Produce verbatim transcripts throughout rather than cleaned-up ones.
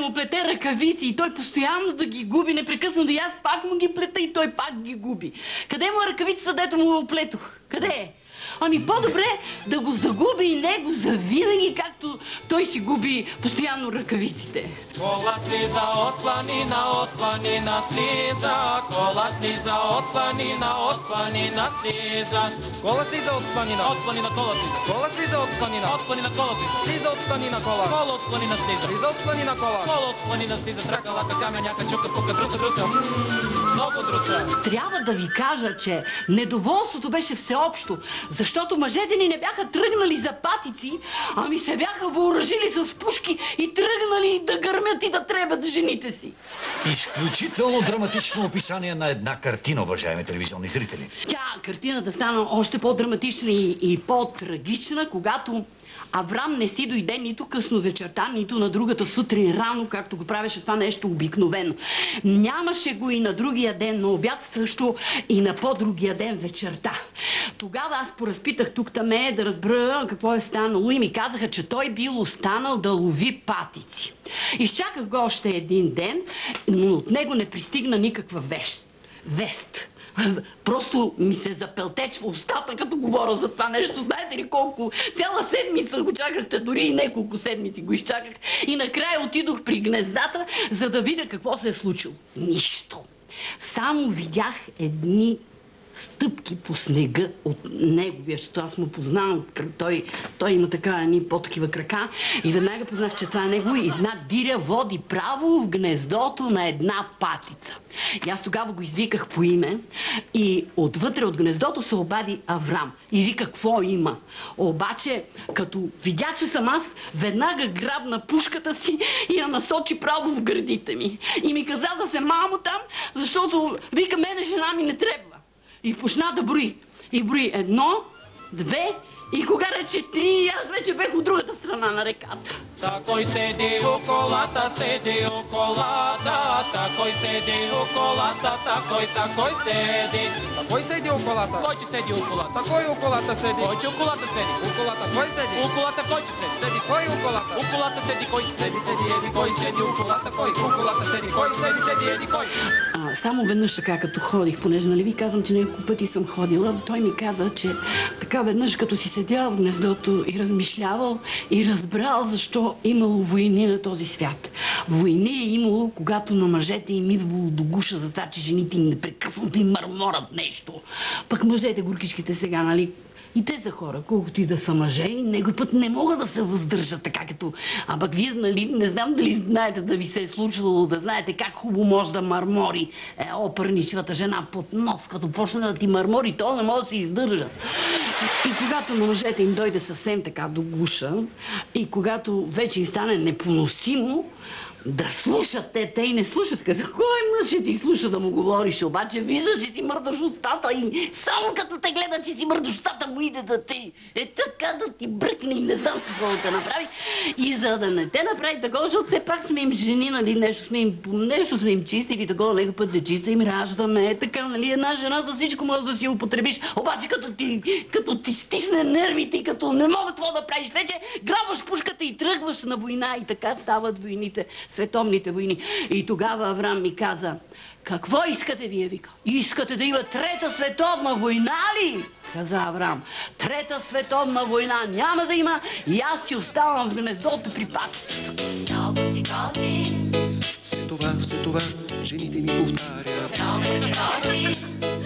му плете ръкавици и той постоянно да ги губи непрекъснато и аз пак му ги плета и той пак ги губи. Къде му е ръкавицата, дето му оплетох? Къде е? Ами по-добре да го загуби и него завинаги, както той си губи постоянно ръкавиците. Кола слиза от планина, от планина слиза. Кола слиза от планина, от планина слиза. Кола слиза от планина. От планина кола слиза. Кола слиза от планина. От планина кола слиза. Слиза от планина кола. Кола от планина слиза. Слиза от планина кола. Кола от планина слиза. Трака, лака, камя, няка, чука, пука, друса, друса. Много друса. Трябва да ви кажа, че недоволството беше всеобщо, защото мъжете ни не бяха тръгнали за патици, ами се бяха въоръжили с пушки и тръгнали да гърмят и да требят жените си. Изключително драматично описание на една картина, уважаеми телевизионни зрители. Тя, картината стана още по-драматична и, и по-трагична, когато Аврам не си дойде нито късно вечерта, нито на другата сутрин рано, както го правеше това нещо обикновено. Нямаше го и на другия ден на обяд, също и на по-другия ден вечерта. Тогава аз поразпитах тук-таме да разбера какво е станало и ми казаха, че той бил останал да лови патици. Изчаках го още един ден, но от него не пристигна никаква вест. Вест. Просто ми се запелтечва устата, като говоря за това нещо. Знаете ли колко? Цяла седмица го чакахте, дори и няколко седмици го изчаках. И накрая отидох при гнездата, за да видя какво се е случило. Нищо. Само видях едни стъпки по снега от неговия, защото аз му познавам. Той, той има така едни по-такива крака и веднага познах, че това е него и една диря води право в гнездото на една патица. И аз тогава го извиках по име и отвътре от гнездото се обади Аврам и вика какво има. Обаче, като видя, че съм аз, веднага грабна пушката си и я насочи право в гърдите ми. И ми каза да се мамо там, защото вика мене жена ми не трябва. И почна да брои. И брои едно, две, и кога рече три, аз вече бех от другата страна на реката. Такой седи у колата, седи у колата, такой седи у колата, такой, такой седи. Такой седи у колата. Кой че седи у колата? Такой у колата седи. Кой че у колата седи? У колата кой седи? У колата кой че седи? Седи кой у колата? У колата седи кой? Седи, седи, еди кой седи у колата кой? У колата седи кой? Седи, седи, еди кой? А, само веднъж така, като ходих, понеже нали ви казвам, че няколко пъти съм ходила, той ми каза, че така веднъж като си седял в гнездото и размишлявал и разбрал защо имало войни на този свят. Войни е имало, когато на мъжете им идвало до гуша за това, че жените им непрекъснато им мърморят нещо. Пък мъжете, горкичките сега, нали, и те са хора, колкото и да са мъже, и някой път не могат да се въздържат така като... А пък вие, нали, не знам дали знаете да ви се е случвало, да знаете как хубаво може да мърмори е, опърничевата жена под нос, като почне да ти мърмори, то не може да се издържа. И, и когато на мъжете им дойде съвсем така до гуша, и когато вече им стане непоносимо, да слушат те, те и не слушат. Като кой мъж ще ти слуша да му говориш, обаче вижда, че си мърдаш устата и само като те гледа, че си мърдаш устата му иде да ти е така да ти бръкне и не знам какво да те направи. И за да не те направи такова, защото все пак сме им жени, нали, нещо сме им, нещо сме им чистили, такова, нека път дечица им раждаме, така, нали, една жена за всичко може да си употребиш, обаче като ти, като ти стисне нервите и като не мога това да правиш, вече грабваш пушката и тръгваш на война и така стават войните. Световните войни. И тогава Аврам ми каза, какво искате вие, вика? Искате да има трета световна война ли? Каза Аврам. Трета световна война няма да има и аз си оставам в гнездото при патицата. Много си готин. Все това, все това, жените ми повтарят. Много си готин.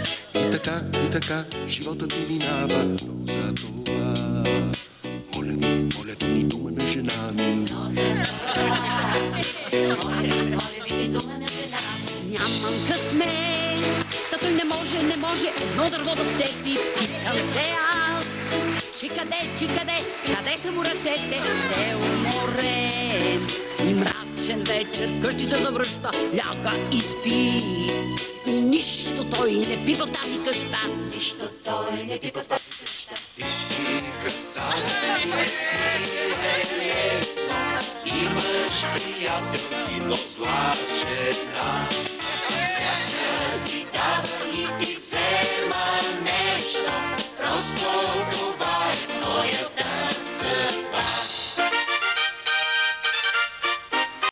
И така, и така, животът ми минава, но за това. Моля ми, моля ви ми дума на жена ми. Нямам късмет, та той не може, не може едно дърво да сети. Питам се аз, че къде, че къде, къде са му ръцете? Се уморен и мрачен вечер, къщи се завръща, ляга и спи. И нищо той не пипа в тази къща. Нищо той не пипа в тази къща. Ти си красавица, лесно, имаш приятелки, но зла жена. Всяка ти